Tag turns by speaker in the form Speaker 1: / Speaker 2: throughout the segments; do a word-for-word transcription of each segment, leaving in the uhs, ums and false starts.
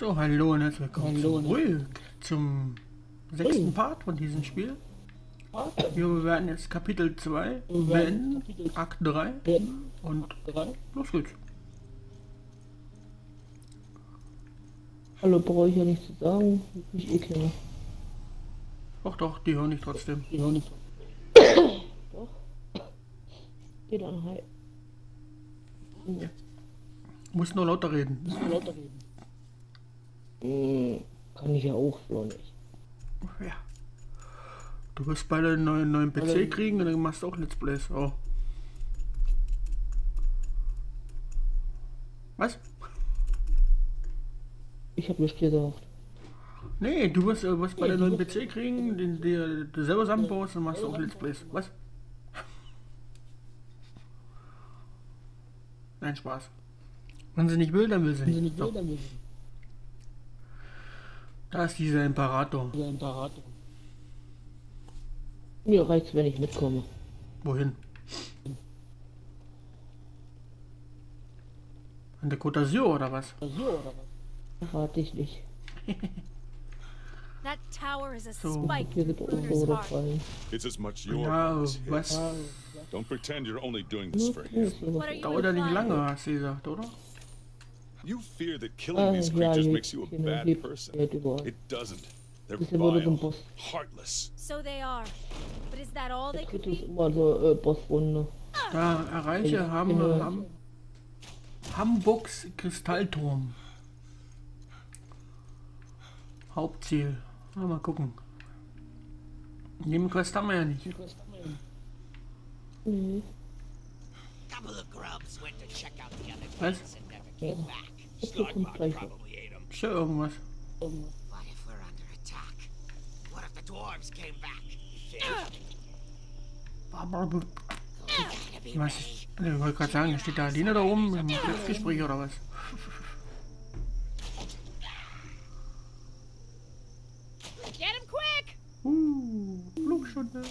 Speaker 1: So, hallo und herzlich willkommen
Speaker 2: Hallo.
Speaker 1: zurück zum sechsten
Speaker 2: Hey.
Speaker 1: Part von diesem Spiel.
Speaker 2: Ah,
Speaker 1: Wir werden jetzt Kapitel zwei
Speaker 2: Wir werden
Speaker 1: beenden,
Speaker 2: Kapitel
Speaker 1: Akt drei
Speaker 2: Ben,
Speaker 1: und
Speaker 2: drei.
Speaker 1: los geht's.
Speaker 2: Hallo, brauche ich ja nichts zu sagen. Ich eh kenne.
Speaker 1: Doch, doch, die hören ich trotzdem.
Speaker 2: Die hören nicht. Doch. Geh dann hi. Ja.
Speaker 1: Muss nur lauter reden.
Speaker 2: Müssen wir lauter reden. Hm, kann ich ja auch so nicht.
Speaker 1: Ja. Du wirst bald einen neuen, neuen P C
Speaker 2: Alle-
Speaker 1: kriegen und dann machst du auch Let's Plays. Oh. Was?
Speaker 2: Ich habe nicht gesagt.
Speaker 1: Nee, du wirst, äh, wirst bald
Speaker 2: Nee,
Speaker 1: einen
Speaker 2: du
Speaker 1: neuen P
Speaker 2: wirst-
Speaker 1: C kriegen, den dir du selber zusammenbaust und machst auch Let's Plays. Was? Nein, Spaß. Wenn sie nicht will, dann will sie
Speaker 2: Wenn sie
Speaker 1: nicht.
Speaker 2: nicht will,
Speaker 1: So,
Speaker 2: dann will sie.
Speaker 1: da ist dieser Imperator.
Speaker 2: Dieser Imperator. Mir reicht's, wenn ich mitkomme.
Speaker 1: Wohin? An der Côte d'Azur oder was?
Speaker 2: Hier oder was? Rate ich nicht.
Speaker 3: That tower is a
Speaker 1: So.
Speaker 3: spike
Speaker 2: Hier
Speaker 3: in
Speaker 2: wird
Speaker 3: Bruder's
Speaker 2: irgendwo
Speaker 3: heart.
Speaker 2: fallen.
Speaker 4: It's as much your
Speaker 1: Ja,
Speaker 4: problem as his.
Speaker 1: was?
Speaker 2: Ah,
Speaker 4: Don't pretend you're only doing this
Speaker 2: nur
Speaker 4: for
Speaker 2: ist
Speaker 4: him.
Speaker 2: hier
Speaker 3: What are
Speaker 2: was.
Speaker 3: you
Speaker 1: Dauert ja nicht
Speaker 3: implying?
Speaker 1: lange, hast du gesagt, oder?
Speaker 4: You fear that killing
Speaker 2: Ah,
Speaker 4: these
Speaker 2: ja,
Speaker 4: creatures
Speaker 2: hier,
Speaker 4: makes you a
Speaker 2: hier
Speaker 4: bad
Speaker 2: lebt
Speaker 4: person.
Speaker 2: Geld überall.
Speaker 4: It doesn't. They're
Speaker 2: Das hier wurde zum
Speaker 4: vile,
Speaker 2: Boss.
Speaker 4: heartless.
Speaker 3: So they are. But is that all they
Speaker 2: Der
Speaker 3: could
Speaker 2: dritte ist
Speaker 3: be?
Speaker 2: immer so äh, Bossrunde.
Speaker 1: Da erreiche
Speaker 2: Ja,
Speaker 1: Ham,
Speaker 2: genau.
Speaker 1: Ham, Hamburgs Kristallturm. Hauptziel. Na, mal gucken. Nebenquest haben wir ja nicht.
Speaker 2: Nee.
Speaker 5: Couple of grubs went to check out the other
Speaker 1: Was?
Speaker 5: kids and never came back.
Speaker 2: Das kommt
Speaker 5: Slugma
Speaker 2: gleich.
Speaker 5: probably ate them.
Speaker 1: Ist ja irgendwas.
Speaker 5: What if we're under attack? What if the dwarves came back? Shit.
Speaker 1: Aber,
Speaker 5: We gotta be
Speaker 1: was?
Speaker 5: ready.
Speaker 1: Ich wollte gerade sagen, steht da Aline da oben im Gespräch oder was?
Speaker 3: Get him quick!
Speaker 1: Uh, Flugstunde.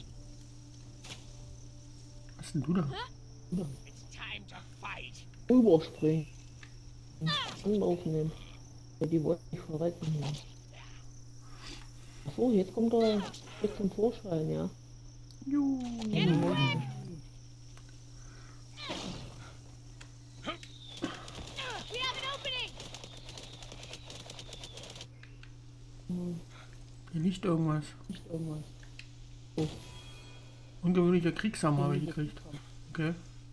Speaker 1: Was ist denn du da?
Speaker 5: It's time to fight.
Speaker 2: Überspringen. Anlauf nehmen. Ja, die wollten nicht verrecken. Ja. Achso, jetzt kommt er jetzt zum Vorschein, ja.
Speaker 1: Juhu.
Speaker 3: Get him quick! We have an opening!
Speaker 1: Hier liegt irgendwas.
Speaker 2: Nicht irgendwas.
Speaker 1: Ungewöhnlicher Kriegshammer habe ich gekriegt. Okay.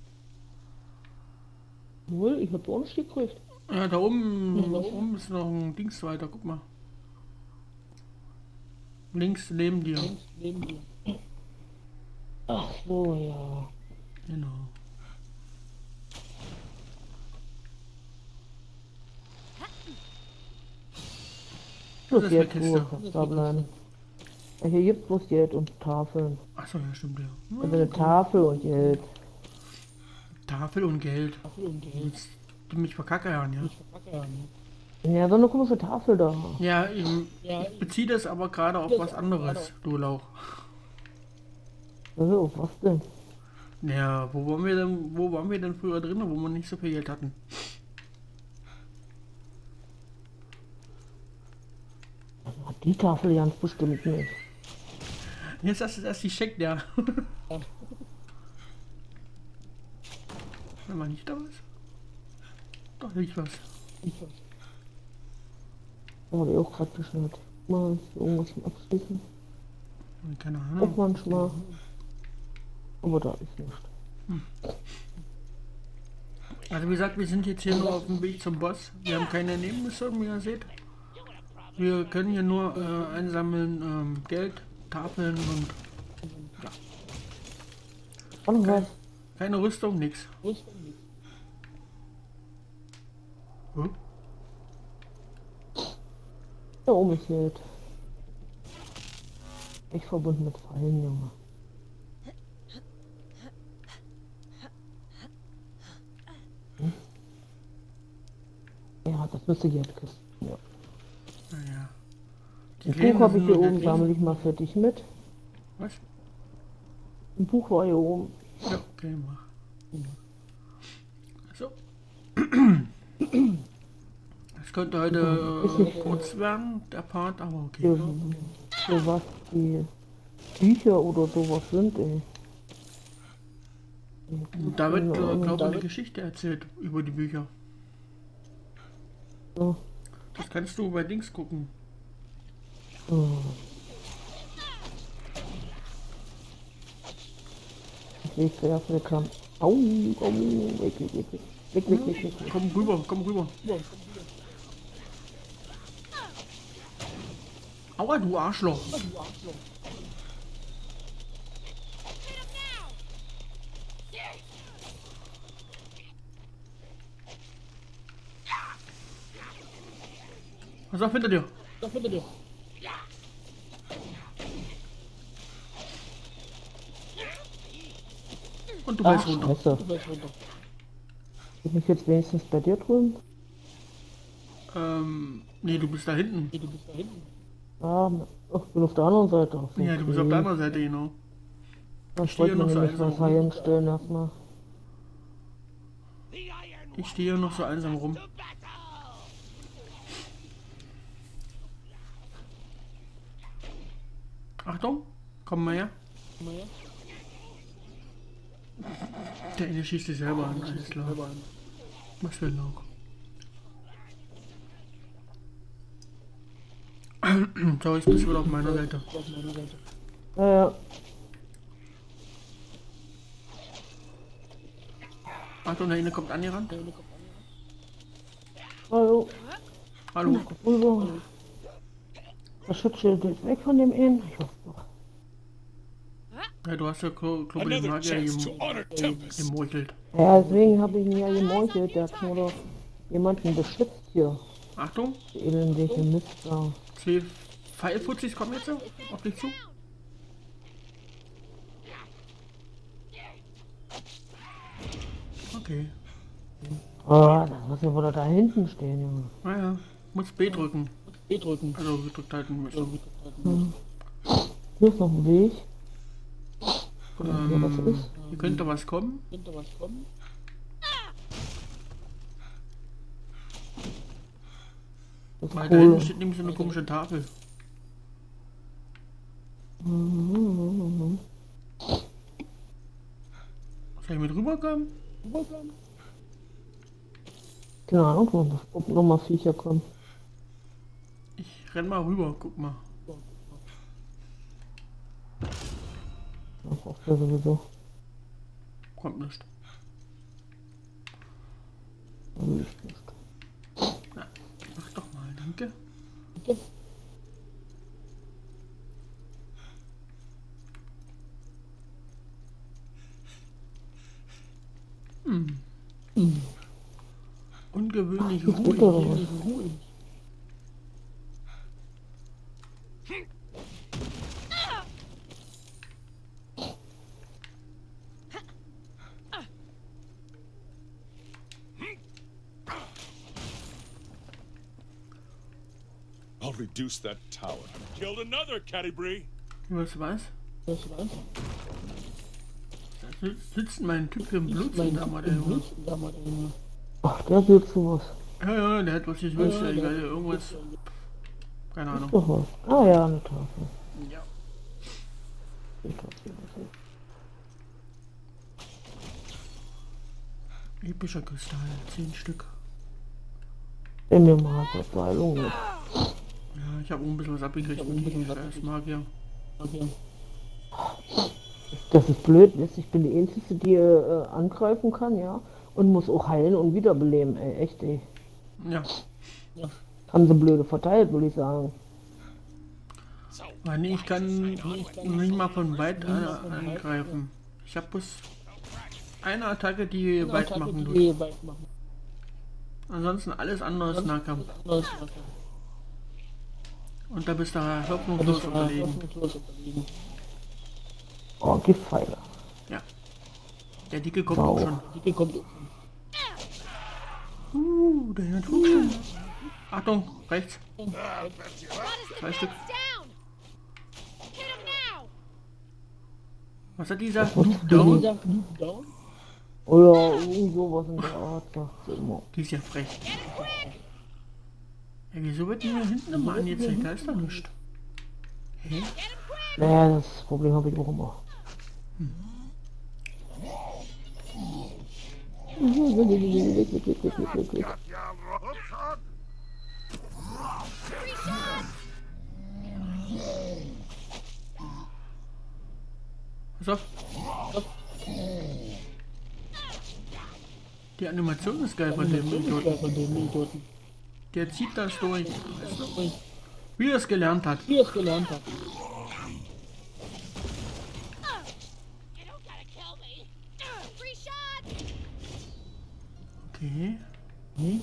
Speaker 2: Wohl, ich hab auch nicht gekriegt.
Speaker 1: Ja, da oben, da oben ist noch ein Dings weiter, guck mal. Links neben dir.
Speaker 2: Neben dir. Ach so, ja.
Speaker 1: Genau.
Speaker 2: Schluss
Speaker 1: Das ist
Speaker 2: jetzt,
Speaker 1: eine Kiste.
Speaker 2: wo da bleiben. Ja, hier gibt's bloß Geld und Tafeln.
Speaker 1: Achso, ja, stimmt ja.
Speaker 2: Also eine Tafel und Geld.
Speaker 1: Tafel und Geld.
Speaker 2: Tafel und Geld.
Speaker 1: Willst du mich verkackern, ja?
Speaker 2: Ja, so eine komische Tafel da.
Speaker 1: Ja, ich,
Speaker 2: Ja,
Speaker 1: ich beziehe das aber gerade auf was anderes, du Lauch.
Speaker 2: Also, was denn?
Speaker 1: Ja, wo waren wir denn, wo waren wir denn früher drin, wo wir nicht so viel Geld hatten?
Speaker 2: Hat die Tafel ganz bestimmt nicht.
Speaker 1: Jetzt hast du das die Scheck, ja. Wenn man nicht da was? Doch, nicht was.
Speaker 2: Da habe ich auch gerade geschnallt. Mal irgendwas zum Abschließen.
Speaker 1: Keine
Speaker 2: Auch
Speaker 1: Ahnung.
Speaker 2: manchmal. Aber da ist nichts.
Speaker 1: Also wie gesagt, wir sind jetzt hier nur auf dem Weg zum Boss. Wir haben keine Nebenmission, wie ihr seht. Wir können hier nur äh, einsammeln ähm, Geld, Tafeln und
Speaker 2: Und was?
Speaker 1: keine Rüstung, nix. Hm?
Speaker 2: Da oben ist Geld. Ich verbunden mit Fallen, Junge. Hm? Ja, das müsste Geld kosten. Ja.
Speaker 1: Naja. Die
Speaker 2: Ein
Speaker 1: Kleinen
Speaker 2: Buch habe ich
Speaker 1: sind
Speaker 2: hier
Speaker 1: nur
Speaker 2: oben,
Speaker 1: nett.
Speaker 2: sammle ich mal für dich mit.
Speaker 1: Was?
Speaker 2: Ein Buch war hier oben.
Speaker 1: Ja, okay, mach. So. könnte heute äh, kurz werden, der Part, aber okay.
Speaker 2: Für, für was die Bücher oder sowas sind, ey.
Speaker 1: Da wird,
Speaker 2: Ja,
Speaker 1: äh, glaube ich,
Speaker 2: da
Speaker 1: eine
Speaker 2: wird-
Speaker 1: Geschichte erzählt über die Bücher.
Speaker 2: So.
Speaker 1: Das kannst du bei Dings gucken.
Speaker 2: Oh. Ich will zuerst eine Kam. Au, au, weg, weg, weg, weg, weg, weg, weg, weg, weg.
Speaker 1: Komm rüber, komm rüber. Aua, du Arschloch. Pass auf, hinter dir. Und du
Speaker 2: Ach,
Speaker 1: fällst runter.
Speaker 2: Scheiße. Bin ich jetzt wenigstens bei dir drüben?
Speaker 1: Ähm, nee, du bist da hinten.
Speaker 2: Ah, ach, ich bin auf der anderen Seite. Okay.
Speaker 1: Ja, du bist auf der anderen Seite, genau.
Speaker 2: Dann
Speaker 1: stehe
Speaker 2: wollte
Speaker 1: noch
Speaker 2: mir
Speaker 1: so
Speaker 2: nämlich was
Speaker 1: einsam.
Speaker 2: reinstellen erstmal.
Speaker 1: Ich stehe hier noch so einsam rum. Achtung, komm mal her. Der eine schießt sich selber an, alles klar. Was für ein Laug. So, jetzt bist du wieder auf meiner Seite.
Speaker 2: Ja, ja.
Speaker 1: Achtung, da hinten kommt angerannt.
Speaker 2: Hallo,
Speaker 1: Hallo.
Speaker 2: rüber. Das Schutzschild ist weg von dem einen. Ich hoffe doch.
Speaker 1: Ja, du hast ja Klo Klobel den
Speaker 4: Another
Speaker 1: Magier
Speaker 4: chance to
Speaker 1: gem
Speaker 4: honor Tempest.
Speaker 1: gemeuchelt.
Speaker 2: Ja, deswegen habe ich ihn ja gemeuchelt. Der hat nur doch jemanden beschützt hier.
Speaker 1: Achtung,
Speaker 2: Die elendige Mistser.
Speaker 1: zwei Pfeilfutzis kommen jetzt auf dich zu. Okay.
Speaker 2: Ah, das muss ja wohl da hinten stehen, Junge.
Speaker 1: Naja, muss B drücken.
Speaker 2: B drücken.
Speaker 1: Also gedrückt halten müssen.
Speaker 2: Hier ist noch ein Weg. Guck mal, hier was
Speaker 1: Ähm,
Speaker 2: ist.
Speaker 1: hier könnte was kommen.
Speaker 2: Das ist
Speaker 1: Weil da hinten
Speaker 2: Kohle.
Speaker 1: steht nämlich so eine komische Tafel.
Speaker 2: Mhm.
Speaker 1: Soll ich mit rüberkommen?
Speaker 2: Keine Ahnung, ob- ob noch mal Viecher kommen.
Speaker 1: Ich renn mal rüber, guck mal.
Speaker 2: Das braucht ja sowieso.
Speaker 1: Kommt nicht. Na, mach doch mal, danke. Hm. Ungewöhnlich
Speaker 2: Bitte oder
Speaker 1: ruhig.
Speaker 2: was?
Speaker 4: I'll reduce that tower. Killed another Catti-Brie.
Speaker 1: Was was? Da sitzt- sitzt mein Typ im Blutsammer, der Junge.
Speaker 2: Ach, der sieht sowas.
Speaker 1: Ja, ja, der hat was ich wünsche. Ich werde irgendwas. Keine Ahnung.
Speaker 2: Doch was. Ah ja, eine Tafel.
Speaker 1: Ja.
Speaker 2: Ich glaub, hier was ist.
Speaker 1: Epischer Kristall, zehn Stück.
Speaker 2: Nimm mir mal Verteilung mit.
Speaker 1: Ja, ich habe ein bisschen was abgekriegt mit dem scheiß Magier.
Speaker 2: Das ist blöd, wisst ihr, ich bin die Einzige, die äh, angreifen kann, ja. Und muss auch heilen und wiederbeleben, ey, echt, ey.
Speaker 1: Ja,
Speaker 2: Haben sie blöde verteilt, würde ich sagen.
Speaker 1: weil nee, ich kann nicht mal von weit an angreifen. Ich habe bloß eine Attacke, die weit machen tut. Ansonsten alles andere ist Nahkampf. Und da bist du hoffnungslos überlegen.
Speaker 2: Oh, Giftpfeiler.
Speaker 1: Ja. Der Dicke kommt
Speaker 2: Wow.
Speaker 1: auch schon. Uh, der hat schon. Achtung, rechts. Zwei Stück.
Speaker 3: Down! Hit him now!
Speaker 1: Was hat dieser? Noob down?
Speaker 2: Oder irgend sowas in der Art, sagt sie immer.
Speaker 1: Die ist ja frech. Ja, wieso wird die mir hinten immer angezeigt? Da ist doch nichts. Hä?
Speaker 2: Naja, das Problem habe ich auch immer.
Speaker 1: Pass auf. Die Animation ist geil von dem Idioten. Der zieht das durch. Weißt du? Wie er es gelernt hat.
Speaker 6: Wie er es gelernt hat.
Speaker 3: You don't gotta kill me. Free shot.
Speaker 1: Okay.
Speaker 6: Hm?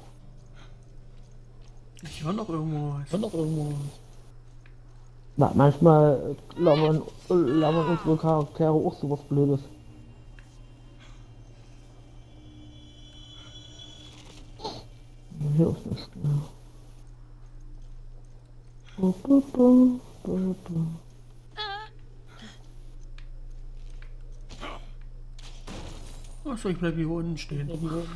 Speaker 1: Ich höre noch irgendwo was.
Speaker 6: Kann doch irgendwo.
Speaker 2: Na, manchmal labern, labern unsere Charaktere auch sowas Blödes. Hier ist nichts mehr. Bu, bu, bu, bu, bu.
Speaker 1: Achso, ich bleib hier unten stehen.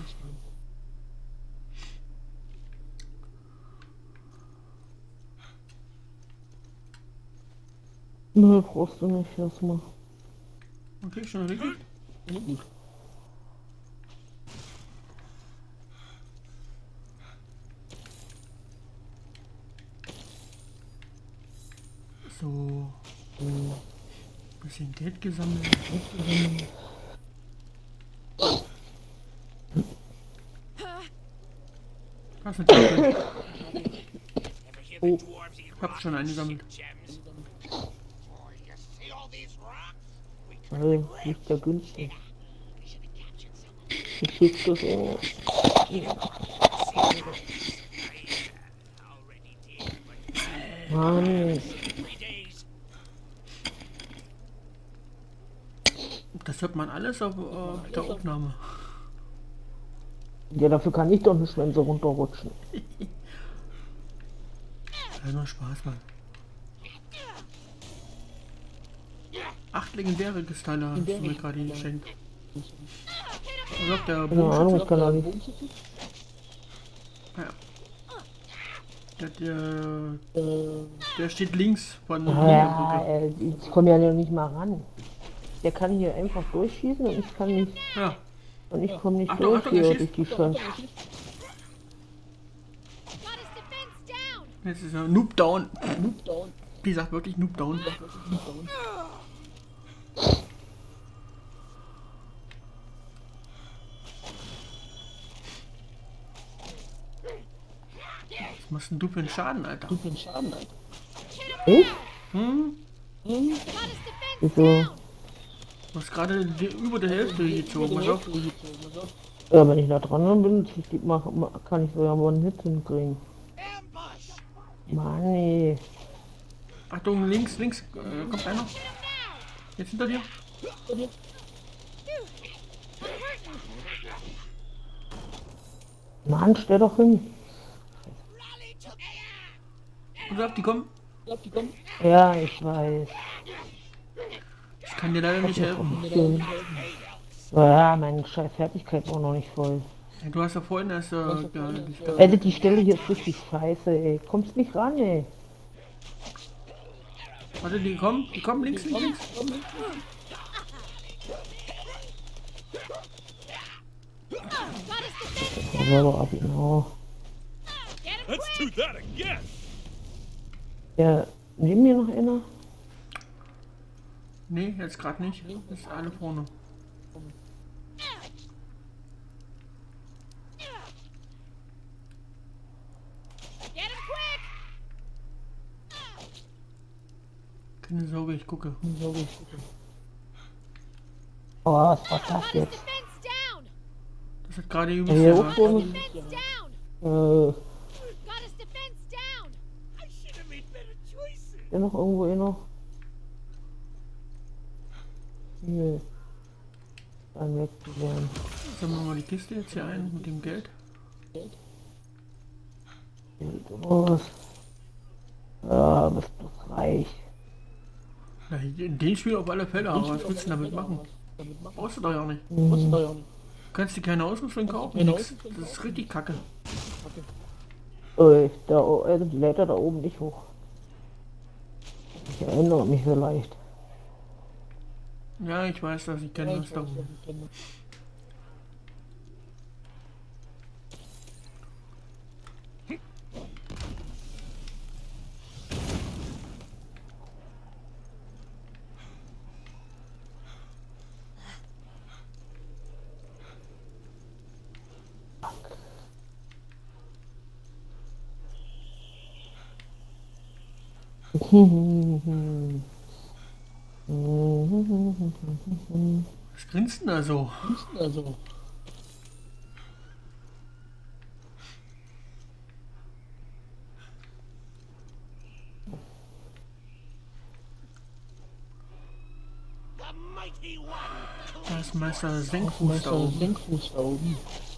Speaker 2: Nö, brauchst du nicht erstmal.
Speaker 1: Okay, schon richtig. So. Bisschen Geld gesammelt. Was ist das denn?
Speaker 5: Oh. Dwarves eat
Speaker 1: Ich hab schon eingesammelt.
Speaker 5: gems. Oh, you see all these rocks? We could
Speaker 2: Weil, nicht der günstig.
Speaker 5: we should have captured some of them.
Speaker 2: Ich schick das auch.
Speaker 5: I uh, already did, but
Speaker 2: Mann,
Speaker 5: three days.
Speaker 1: Das hört man alles auf äh, der Aufnahme.
Speaker 2: ja, dafür kann ich doch nicht, wenn sie runterrutschen.
Speaker 1: Ja, nur Spaß, Mann. Acht legendäre Kristalle hast du mir gerade geschenkt. Was sagt der
Speaker 2: Keine
Speaker 1: Bogenschütze?
Speaker 2: Ahnung, ich kann da nicht.
Speaker 1: Ja. Der, der, der steht links von der
Speaker 2: Ja,
Speaker 1: Brücke.
Speaker 2: äh, ich komme ja noch nicht mal ran. Der kann hier einfach durchschießen und ich kann nicht.
Speaker 1: Ja.
Speaker 2: Und ich komme nicht
Speaker 1: Achtung,
Speaker 2: durch
Speaker 1: Achtung,
Speaker 2: hier
Speaker 1: er
Speaker 2: durch
Speaker 1: schießt.
Speaker 2: die Chance.
Speaker 3: Got his defense down.
Speaker 1: Jetzt ist er Noob down.
Speaker 6: Noob down.
Speaker 1: Die sagt wirklich Noob down.
Speaker 6: Noob down.
Speaker 1: Was machst denn du für einen Schaden, Alter?
Speaker 6: Du den Schaden, Alter.
Speaker 2: Ich?
Speaker 1: Hm?
Speaker 3: Got his defense
Speaker 2: Wieso?
Speaker 3: down.
Speaker 1: Du hast gerade die, über die Hälfte gezogen. Pass auf.
Speaker 2: Ja, wenn ich da dran bin, ich mach, mach, kann ich so ja mal einen Hit hinkriegen.
Speaker 5: Ambush!
Speaker 2: Mann, ey.
Speaker 1: Achtung, links, links. Äh, kommt einer. Jetzt hinter dir.
Speaker 2: Mann, stell doch hin.
Speaker 5: Rally to air!
Speaker 1: Pass auf, die kommen.
Speaker 6: Ja, die kommen.
Speaker 2: Ja, ich weiß.
Speaker 1: Ich kann dir leider nicht helfen.
Speaker 2: Schön. Ja, meine scheiß Fertigkeit war noch nicht voll.
Speaker 1: Ja, du hast ja vorhin erst äh, ja, dich da-
Speaker 2: Alter, die Stelle hier ist richtig scheiße, ey. Kommst nicht ran, ey.
Speaker 1: Warte, die kommen, die kommen links, links, links.
Speaker 3: Got his defense.
Speaker 2: Da war doch ab, genau.
Speaker 3: Get him
Speaker 4: Let's
Speaker 3: quick.
Speaker 4: do that again.
Speaker 2: Ja, neben mir noch einer?
Speaker 1: Nee, jetzt gerade nicht. Das ist alle vorne.
Speaker 3: Get him quick.
Speaker 1: Keine Sorge, ich gucke.
Speaker 2: Oh, was war das
Speaker 3: Got his
Speaker 2: jetzt?
Speaker 3: defense down.
Speaker 1: Das hat gerade
Speaker 2: Ja,
Speaker 1: übelst
Speaker 2: hier
Speaker 1: gemacht.
Speaker 2: oben.
Speaker 3: Defense down.
Speaker 2: Äh,
Speaker 3: Got his defense down.
Speaker 5: I should have made better choices.
Speaker 2: ist noch irgendwo einer? Nö. Dann wegzuwerden.
Speaker 1: Sammeln wir mal die Kiste jetzt hier ein mit dem Geld.
Speaker 2: Los. Ja, bist du reich.
Speaker 1: Ja, in dem Spiel auf alle Fälle, aber was willst du damit machen? Brauchst du doch ja nicht. Du
Speaker 6: Was da ja nicht.
Speaker 1: kannst dir keine Ausrüstung kaufen,
Speaker 6: Keine
Speaker 1: nix. Das ist richtig kacke.
Speaker 2: Äh, da, also die Leiter da oben nicht hoch. Ich erinnere mich vielleicht.
Speaker 1: Ja, ich weiß das, ich kenne das da oben. Was grinst denn da so?
Speaker 6: Also,
Speaker 5: The mighty one.
Speaker 1: Da ist Meister Senkfuß da oben.
Speaker 6: Senkfuß da oben.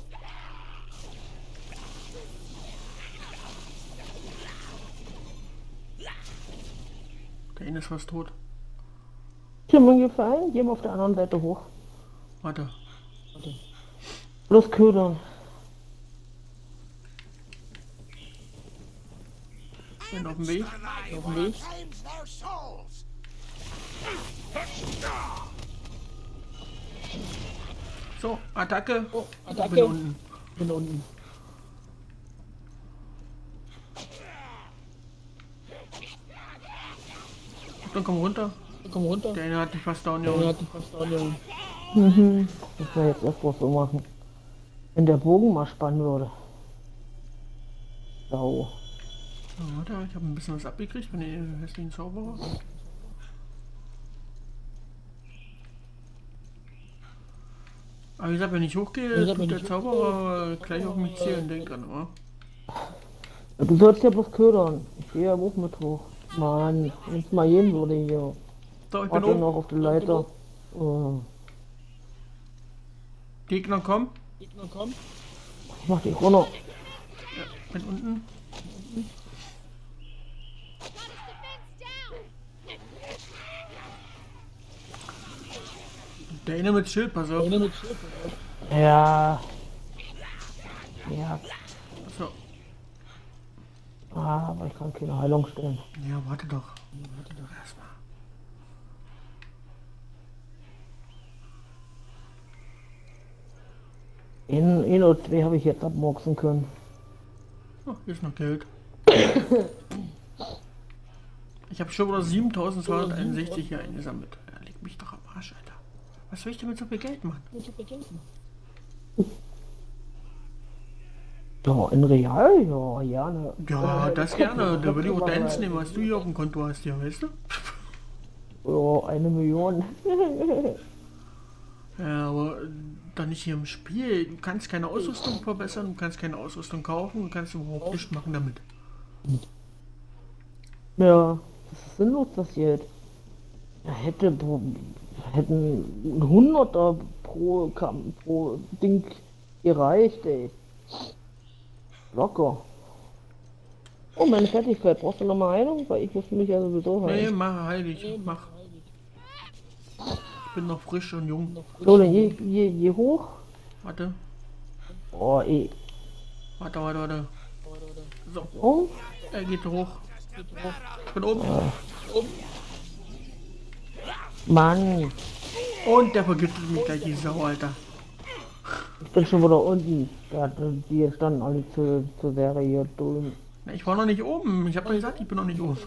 Speaker 1: Der eine ist fast tot.
Speaker 2: Ich habe mir gefallen, gehen wir auf der anderen Seite hoch.
Speaker 1: Warte.
Speaker 2: Los ködern.
Speaker 1: Bin auf dem Weg.
Speaker 5: Auf dem Weg. Claims their souls.
Speaker 1: So, Attacke.
Speaker 6: Oh,
Speaker 1: Ich
Speaker 6: Attacke.
Speaker 1: bin unten.
Speaker 6: Bin unten.
Speaker 1: Dann komm runter.
Speaker 6: Komm runter.
Speaker 1: Der eine hat dich fast down
Speaker 6: Der
Speaker 1: gehauen.
Speaker 6: hat die fast angehauen.
Speaker 2: Mhm. Das wäre jetzt erst so machen. Wenn der Bogen mal spannen würde. Sau.
Speaker 1: So, warte, ich habe ein bisschen was abgekriegt von den hässlichen Zauberer. Aber wie gesagt, wenn ich hochgehe,
Speaker 6: Wie gesagt,
Speaker 1: tut
Speaker 6: wenn
Speaker 1: der
Speaker 6: ich
Speaker 1: Zauberer gleich auf mich zählen, denk dran, oder?
Speaker 2: Du sollst ja bloß ködern. Ich gehe ja auch mit hoch. Mann, wenn es mal gehen würde hier.
Speaker 1: So, ich bin
Speaker 2: Warte
Speaker 1: oben.
Speaker 2: noch auf die Leiter. Oh,
Speaker 1: Gegner kommen.
Speaker 6: Gegner kommen.
Speaker 2: ich mach dich runter.
Speaker 1: Bin unten.
Speaker 3: Got his defense down.
Speaker 1: Der eine mit Schild, pass auf.
Speaker 6: Einer mit Schild.
Speaker 2: Ja. Ja.
Speaker 1: So.
Speaker 2: Ah, aber ich kann keine Heilung stellen.
Speaker 1: Ja, warte doch. Warte doch erstmal.
Speaker 2: In, in oder zwei habe ich jetzt abmurksen können.
Speaker 1: Oh, hier ist noch Geld. Ich habe schon wieder siebentausendzweihunderteinundsechzig hier eingesammelt. Ja, leg mich doch am Arsch, Alter. Was will ich denn mit so viel Geld machen?
Speaker 2: Ja, in Real? Ja, ja, ne.
Speaker 1: Ja, das gerne. Da würde ich auch deins nehmen, was du hier auf dem Konto hast, ja, weißt du?
Speaker 2: Ja, eine Million.
Speaker 1: Ja, aber dann nicht hier im Spiel. Du kannst keine Ausrüstung verbessern, du kannst keine Ausrüstung kaufen, du kannst überhaupt nichts machen damit.
Speaker 2: Ja, das ist sinnlos passiert. Da hätte pro- hätten ein Hunderter pro, Kam- pro Ding gereicht, ey. Locker. Oh, meine Fertigkeit. Brauchst du noch mal Heilung? Weil ich muss mich ja sowieso
Speaker 1: Nee,
Speaker 2: heilen.
Speaker 1: mach heilig, mach. Ich bin noch frisch und jung.
Speaker 2: So, dann je, je, je hoch.
Speaker 1: Warte,
Speaker 2: Oh, ey.
Speaker 1: warte, warte, warte. So,
Speaker 2: Oh,
Speaker 1: er geht hoch. Ich bin oben.
Speaker 2: Mann.
Speaker 1: Und der vergiftet mich gleich, die Sau, Alter.
Speaker 2: Ich bin schon wieder unten. Ja, die standen alle zu, zu Serie hier drüben.
Speaker 1: Na, ich war noch nicht oben. Ich hab doch gesagt, ich bin noch nicht oben.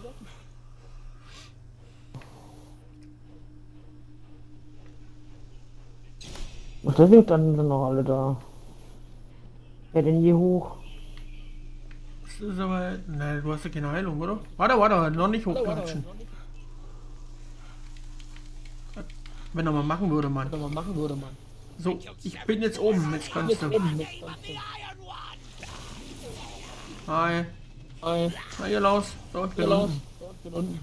Speaker 2: Und deswegen standen sie noch alle da. Wer denn hier hoch?
Speaker 1: Das ist aber... Na, du hast ja keine Heilung, oder? Warte, warte, noch nicht hochklatschen. Wenn er mal machen würde, Mann.
Speaker 6: Wenn man machen würde, Mann.
Speaker 1: So, ich bin jetzt oben. Jetzt kannst du.
Speaker 6: Oben mit
Speaker 5: The Iron One.
Speaker 1: Hi.
Speaker 6: Hi.
Speaker 1: Na, hier los. So, ich bin
Speaker 6: Genau.
Speaker 1: unten.
Speaker 6: Ich bin unten.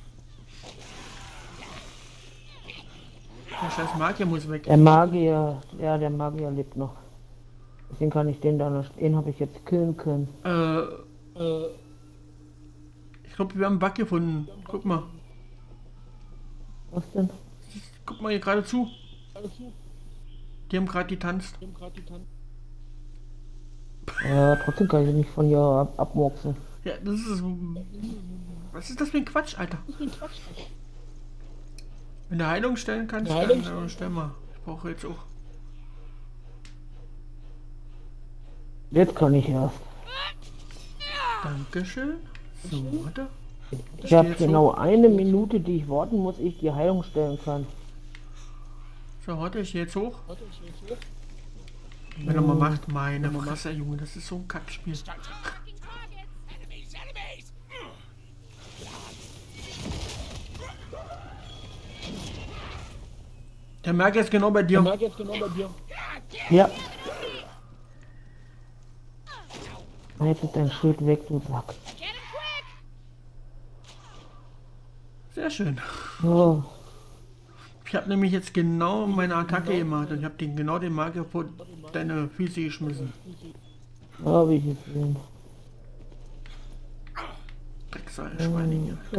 Speaker 1: Der scheiß Magier muss weg.
Speaker 2: Der Magier, ja, der Magier lebt noch. Deswegen kann ich den da noch, den habe ich jetzt killen können.
Speaker 1: Äh,
Speaker 6: Äh,
Speaker 1: ich glaube, wir haben einen Bug gefunden. Guck mal.
Speaker 2: Was denn?
Speaker 1: Guck mal hier gerade zu.
Speaker 6: alles zu.
Speaker 1: Die haben gerade getanzt.
Speaker 6: Wir haben gerade die Tante.
Speaker 2: Ja, trotzdem kann ich nicht von hier ab abmurksen.
Speaker 1: Ja, das ist... Was ist das für ein Quatsch, Alter? Wenn du Heilung stellen kannst,
Speaker 6: Ja,
Speaker 1: dann
Speaker 6: Heilung-
Speaker 1: äh, stell mal. Ich brauche jetzt auch...
Speaker 2: Jetzt kann ich erst.
Speaker 1: Dankeschön. So, warte.
Speaker 2: Ich habe
Speaker 1: jetzt
Speaker 2: genau eine Minute, die ich warten muss, ich die Heilung stellen kann.
Speaker 1: So, warte, ich geh jetzt hoch.
Speaker 6: Warte, ich will hoch.
Speaker 1: Wenn er mal macht, meine Fresse, Junge, das ist so ein Kackspiel.
Speaker 3: Fucking targets.
Speaker 5: Enemies, enemies!
Speaker 1: Der merkt jetzt genau bei
Speaker 6: Ich
Speaker 1: dir.
Speaker 6: merke jetzt genau bei dir.
Speaker 2: Ja. Jetzt ist dein Schild weg, du Sack.
Speaker 3: Get him quick.
Speaker 1: Sehr schön.
Speaker 2: Oh,
Speaker 1: Ich habe nämlich jetzt genau meine Attacke gemacht und ich habe den genau den Magier vor deine Füße geschmissen.
Speaker 2: habe ich gesehen.
Speaker 1: Drecksal, Schweinige.
Speaker 2: Ja.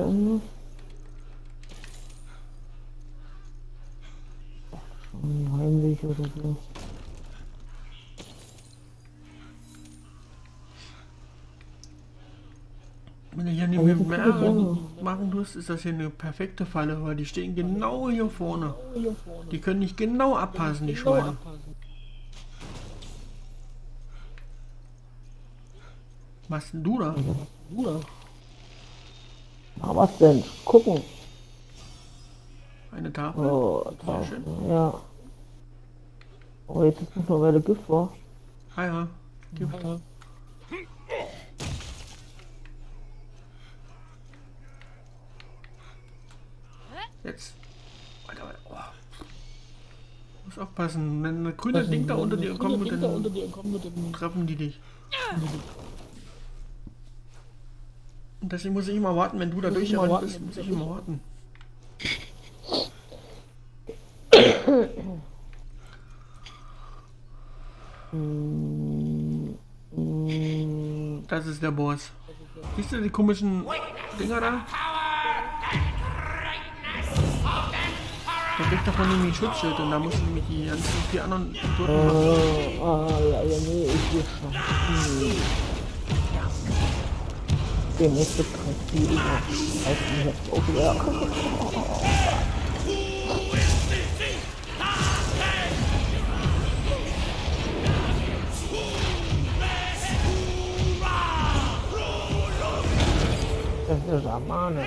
Speaker 2: Schon heimlich oder so.
Speaker 1: Wenn du hier nicht mehr mehr machen tust, ist das hier eine perfekte Falle, weil die stehen genau hier vorne.
Speaker 6: Hier vorne.
Speaker 1: Die können nicht genau abpassen, die
Speaker 6: Genau
Speaker 1: Schweine.
Speaker 6: abpassen.
Speaker 1: Was denn du da?
Speaker 6: Bruder.
Speaker 2: Na, was denn? Gucken.
Speaker 1: Eine Tafel?
Speaker 2: Oh,
Speaker 1: Sehr schön.
Speaker 2: ja. Oh, jetzt ist noch eine Weile Gift war.
Speaker 1: Ah ja. Die,
Speaker 6: Ja.
Speaker 1: jetzt. Alter, Alter, oh. Muss aufpassen. Wenn ein grünes Ding da unter dir kommt,
Speaker 6: Ding da unter
Speaker 1: dann
Speaker 6: dir kommt, dann
Speaker 1: treffen die dich. Und deswegen muss ich immer warten, wenn du da
Speaker 6: Muss ich immer
Speaker 1: durchgerannt
Speaker 6: warten,
Speaker 1: bist,
Speaker 6: wenn
Speaker 1: muss
Speaker 6: du
Speaker 1: ich
Speaker 6: da
Speaker 1: immer warten. Das ist der Boss. Siehst du die komischen Dinger da? Da kriegt davon nämlich ein Schutzschild und da musst du nämlich die ganzen vier anderen Toten machen.
Speaker 2: Oh, ah, ja, ja, nee, ich will schon. Hm. Der nächste Kreis, die über. Heißt mir jetzt auch wieder. Das ist der Schamane.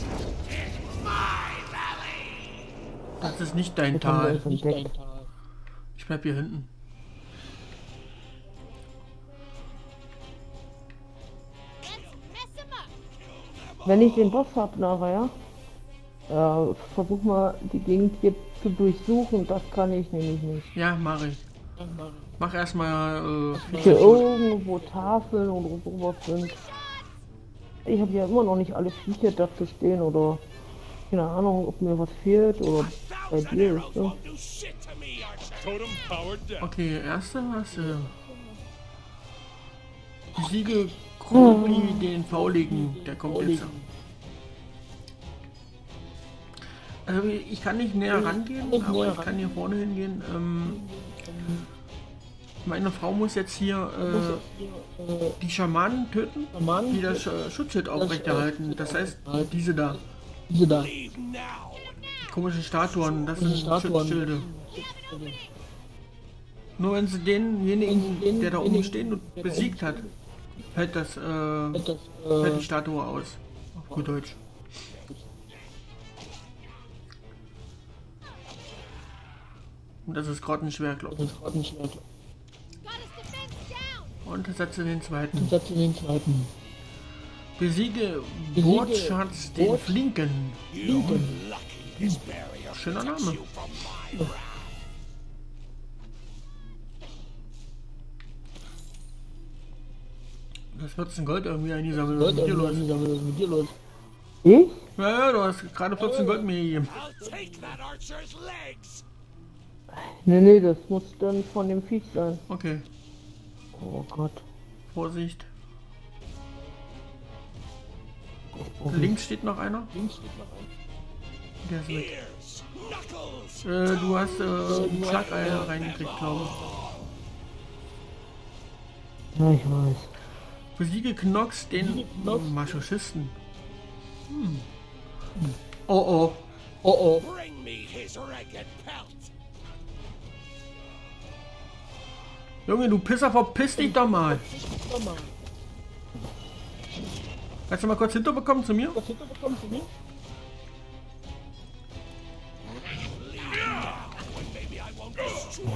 Speaker 1: Das ist nicht dein
Speaker 2: Jetzt haben wir
Speaker 1: Tal.
Speaker 2: uns
Speaker 6: nicht dein
Speaker 2: entdeckt.
Speaker 6: Tal.
Speaker 1: Ich bleib hier hinten.
Speaker 3: Let's mess him up.
Speaker 2: Wenn ich den Boss hab, nachher, ja, äh, versuch mal die Gegend hier zu durchsuchen, das kann ich nämlich nicht.
Speaker 1: Ja, mach ich.
Speaker 6: Ja, mach ich.
Speaker 1: Mach erstmal äh,
Speaker 2: Hier irgendwo Tafeln oder sowas sind. Ich habe ja immer noch nicht alle Viecher dazu stehen oder keine Ahnung, ob mir was fehlt oder bei dir ist. Ne?
Speaker 5: Won't do shit to me, Archer!
Speaker 4: Totem powered down.
Speaker 1: Okay, erste was. Äh, Siege Kropi den Fauligen. Der kommt jetzt. Also ich kann nicht näher rangehen,
Speaker 6: Nicht
Speaker 1: aber
Speaker 6: näher
Speaker 1: ich kann hier vorne hingehen. Ähm, meine Frau muss jetzt hier äh,
Speaker 6: Äh,
Speaker 1: die Schamanen töten,
Speaker 6: Mann,
Speaker 1: die das äh, Schutzschild aufrechterhalten. Das heißt, diese da,
Speaker 6: diese da.
Speaker 5: Leave now!
Speaker 1: die komischen Statuen, das sind
Speaker 6: Diese Statuen.
Speaker 1: Schutzschilde. Nur wenn sie denjenigen, der da oben steht und besiegt hat, fällt das, äh,
Speaker 6: Das,
Speaker 1: fällt
Speaker 6: äh,
Speaker 1: die Statue aus. Auf gut Deutsch. Und das ist grottenschwer, glaube
Speaker 6: das ist gerade nicht mehr.
Speaker 3: Got his defense down.
Speaker 1: ich. Und setze den zweiten.
Speaker 6: Setze den zweiten.
Speaker 1: Besiege
Speaker 6: Besiege
Speaker 1: Bordschatz den
Speaker 6: Bord-
Speaker 1: Flinken.
Speaker 6: Linken.
Speaker 5: His barrier
Speaker 1: Schöner
Speaker 5: protects
Speaker 1: Name.
Speaker 5: you from my wrath.
Speaker 1: Das vierzehn Gold irgendwie eingesammelt. Was ist
Speaker 6: Leute,
Speaker 1: mit dir
Speaker 6: was
Speaker 1: los?
Speaker 6: ist mit dir los?
Speaker 2: Ich?
Speaker 1: Ja, ja, du hast gerade vierzehn Gold mir gegeben.
Speaker 5: I'll take that archer's legs!
Speaker 2: Nee, nee, das muss dann von dem Viech sein.
Speaker 1: Okay,
Speaker 2: Oh Gott.
Speaker 1: Vorsicht. Links steht noch einer.
Speaker 6: Links steht noch ein.
Speaker 1: Der ist weg.
Speaker 5: Ears! Knuckles!
Speaker 1: Äh, du hast äh, einen Schlageier reingekriegt, glaube ich.
Speaker 2: Ja, ich weiß.
Speaker 1: Besiege Knox, den Masochisten. Hm. Oh oh.
Speaker 6: Oh oh.
Speaker 4: Bring me his ragged pelt.
Speaker 1: Junge, du Pisser, verpiss dich doch mal.
Speaker 6: Komm mal.
Speaker 1: Kannst du mal kurz hinterbekommen zu mir?
Speaker 6: Was hinterbekommen zu mir?
Speaker 4: Maybe I won't destroy.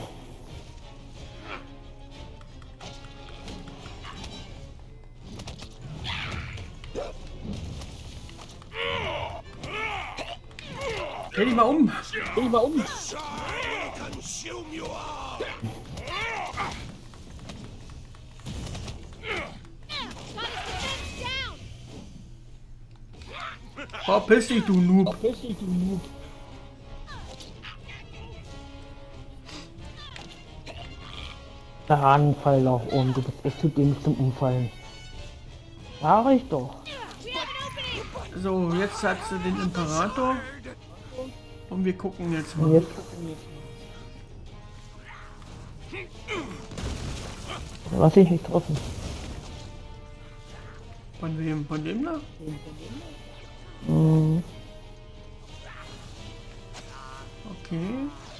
Speaker 1: Dreh dich mal um.
Speaker 6: Dreh dich mal um.
Speaker 4: Consume you all.
Speaker 3: Thomas, down!
Speaker 1: Verpiss dich, du Noob.
Speaker 6: Verpiss dich, du Noob.
Speaker 2: Daran fall doch um. Du bist echt zu dämlich zum Umfallen. Sag ich doch.
Speaker 3: We have an opening!
Speaker 1: So, jetzt hat sie den Imperator. Und wir gucken jetzt
Speaker 2: Und
Speaker 1: mal.
Speaker 2: jetzt. Lass ich nicht treffen.
Speaker 1: Von wem? Von dem da?
Speaker 2: Mhm.
Speaker 1: Okay.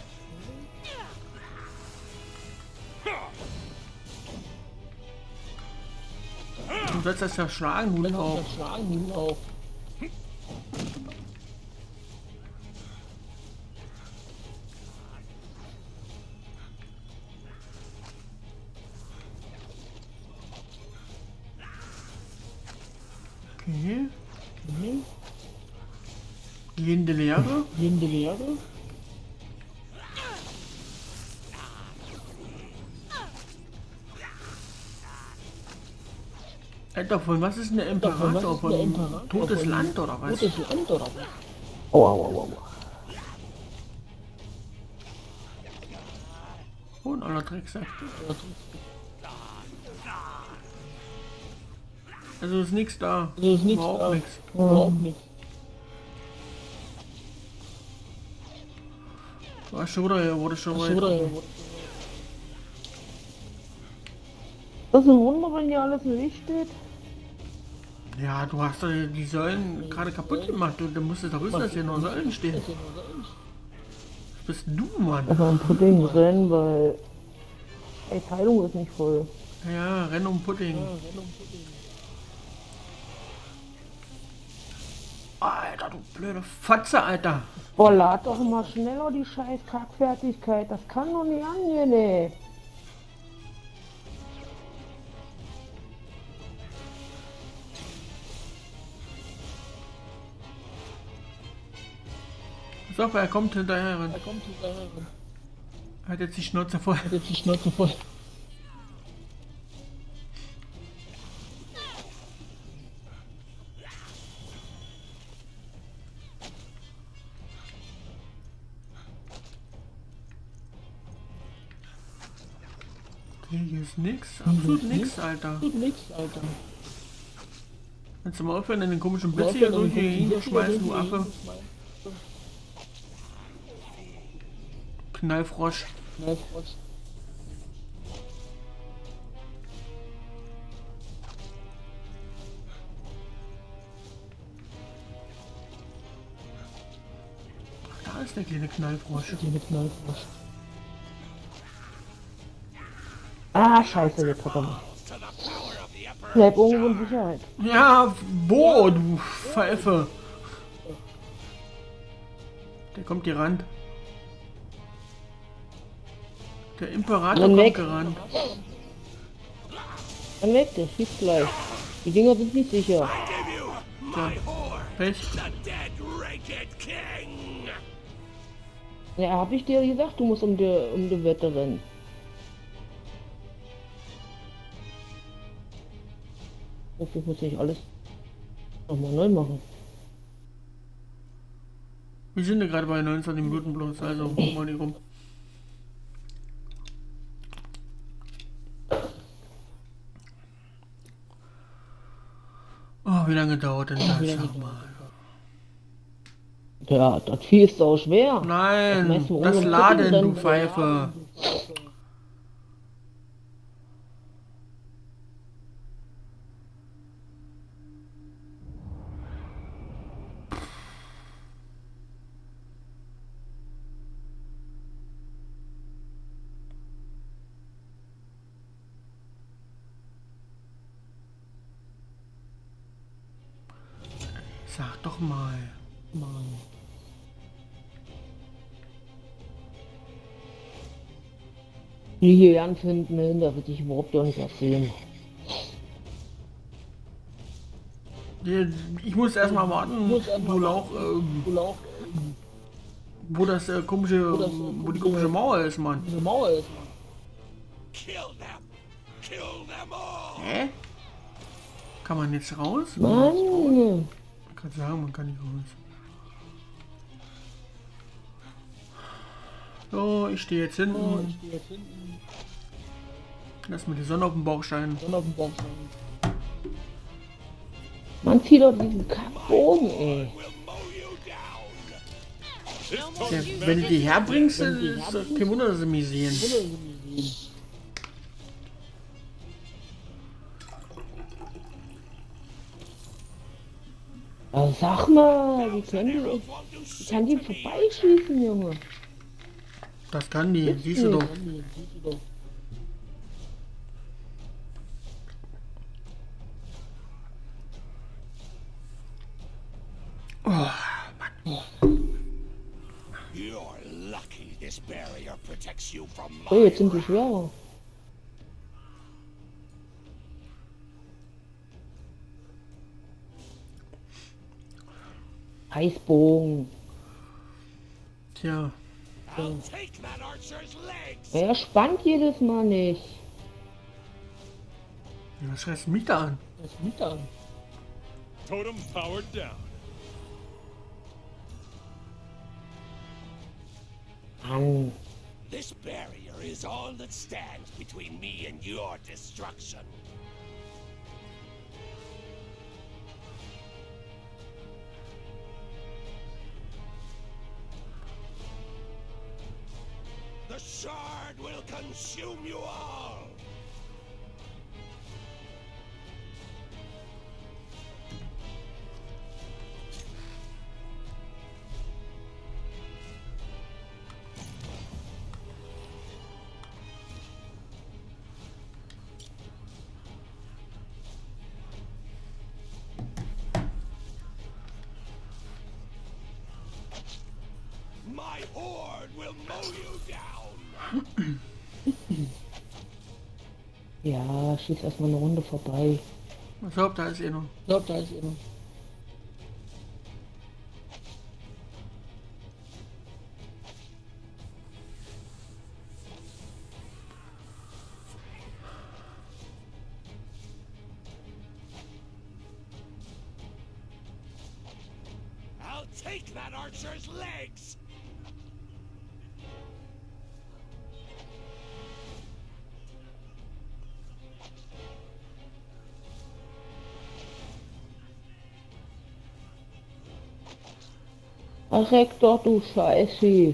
Speaker 1: Du sollst das ja schlagen, du
Speaker 6: Wenn
Speaker 1: Laub.
Speaker 6: das Schlagen nun auf.
Speaker 1: Okay.
Speaker 6: Mhm.
Speaker 1: Gehende Lehre.
Speaker 6: Gehende Lehre.
Speaker 1: Alter, von was ist denn der Imperator?
Speaker 6: was ist
Speaker 1: Von
Speaker 6: der Imperator?
Speaker 1: Totes
Speaker 6: Von
Speaker 1: Land oder was?
Speaker 6: Gutes Land oder was?
Speaker 2: Aua, aua, aua, aua.
Speaker 1: Oh, ein aller Drecksack. Also ist nichts da.
Speaker 6: Also ist nichts
Speaker 1: Überhaupt
Speaker 6: da.
Speaker 1: nichts.
Speaker 6: Überhaupt nichts.
Speaker 1: War schon wieder, er wurde schon weit.
Speaker 6: Oder
Speaker 2: Das ist ein Wunder, wenn hier alles im Licht steht.
Speaker 1: Ja, du hast doch die Säulen gerade kaputt gemacht. Du, du musstest doch wissen, dass hier nur Säulen stehen. Was bist du, Mann?
Speaker 2: Also ein Pudding rennen, weil die Teilung ist nicht voll.
Speaker 1: Ja, renn um Pudding. Alter, du blöde Fotze, Alter.
Speaker 2: Boah, lad doch mal schneller die scheiß Kackfertigkeit. Das kann doch nicht angehen, ey.
Speaker 1: So, er kommt hinterher.
Speaker 6: Er kommt hinterher.
Speaker 1: Hat jetzt die Schnauze voll.
Speaker 6: Hat jetzt die Schnauze voll.
Speaker 1: Okay, hier ist nix. Absolut nix, Alter.
Speaker 6: Tut nix, Alter.
Speaker 1: Kannst du mal aufhören, in den komischen Blitz hier so hier hinzuschmeißen, du Affe. Knallfrosch.
Speaker 6: Knallfrosch.
Speaker 1: Da ist der kleine Knallfrosch.
Speaker 6: Die mit Knallfrosch.
Speaker 2: Ah, scheiße, jetzt hat er mich. Bleib irgendwo in Sicherheit.
Speaker 1: Ja, wo, du Pfeife. Der kommt gerannt. Der Imperator
Speaker 2: Dann
Speaker 1: kommt
Speaker 2: weg.
Speaker 1: gerannt.
Speaker 2: Dann weg, der schießt gleich. Die Dinger sind nicht sicher.
Speaker 1: So, Pech.
Speaker 2: Ja, hab ich dir gesagt, du musst um die, um die Wette rennen. Ich muss nicht alles nochmal neu machen.
Speaker 1: Wir sind ja gerade bei neunzehn Minuten bloß, also guck mal nicht rum. Oh, wie lange dauert denn das? Sag mal.
Speaker 2: Ja, das Vieh ist auch schwer.
Speaker 1: Nein,
Speaker 2: Das meiste
Speaker 1: das
Speaker 2: Runde
Speaker 1: Laden, du
Speaker 2: Pudding, dann-
Speaker 1: Pfeife. Sag doch mal.
Speaker 6: Mann.
Speaker 2: Die hier Jan finden, ne, da will ich überhaupt auch nicht erzählen.
Speaker 1: Ich muss erstmal warten,
Speaker 6: muss erst mal
Speaker 1: wo Lauch, ähm,
Speaker 6: Du Lauch,
Speaker 1: wo das äh, komische,
Speaker 6: das, äh,
Speaker 1: wo die komische Mauer ist, Mann.
Speaker 6: diese Mauer ist, Mann.
Speaker 4: Kill them! Kill them all!
Speaker 1: Hä? Kann man jetzt raus?
Speaker 2: Mann!
Speaker 1: Ich kann sagen, man kann nicht raus. So, ich stehe jetzt
Speaker 6: Oh,
Speaker 1: hinten.
Speaker 6: ich stehe jetzt hinten,
Speaker 1: Lass mir die Sonne auf den Bauch scheinen.
Speaker 6: dann auf dem Baum stehen.
Speaker 2: Man zieht doch diesen Kackbogen, ey.
Speaker 4: We'll mow you down!
Speaker 3: No more
Speaker 1: Ja,
Speaker 3: using
Speaker 1: wenn du die
Speaker 3: this.
Speaker 1: herbringst, ist doch kein Wunder, dass sie mich sehen.
Speaker 6: Wunder, wie wir sehen.
Speaker 2: Also sag mal, wie können die, wie kann die vorbeischießen, Junge?
Speaker 1: Das kann die, siehst du doch.
Speaker 6: Mann, siehst du doch.
Speaker 4: You're lucky this barrier protects you from
Speaker 2: Oh,
Speaker 4: my
Speaker 2: jetzt sind die schwerer. Eisbogen.
Speaker 1: Tja,
Speaker 4: I'll take that archer's legs!
Speaker 2: Er spannt jedes Mal nicht.
Speaker 1: was schreibst du mich da an?
Speaker 6: Das liegt an.
Speaker 4: Totem powered down.
Speaker 2: Mann.
Speaker 4: This barrier is all that stands between me and your destruction. The shard will consume you all! My horde will mow you down!
Speaker 2: Ja, schieß erstmal eine Runde vorbei.
Speaker 1: Ich glaube, da ist eh noch.
Speaker 6: Ich glaube, da ist er noch.
Speaker 4: I'll take that archer's legs!
Speaker 2: Ach, reck doch, du Scheiße.